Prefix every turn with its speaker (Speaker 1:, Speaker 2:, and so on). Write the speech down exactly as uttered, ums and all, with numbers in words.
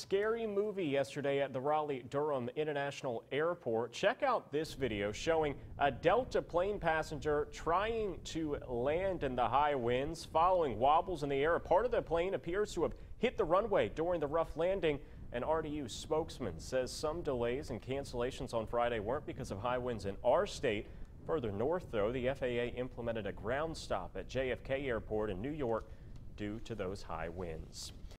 Speaker 1: Scary movie yesterday at the Raleigh-Durham International Airport. Check out this video showing a Delta plane passenger trying to land in the high winds. Following wobbles in the air, a part of the plane appears to have hit the runway during the rough landing. An R D U spokesman says some delays and cancellations on Friday weren't because of high winds in our state. Further north, though, the F A A implemented a ground stop at J F K Airport in New York due to those high winds.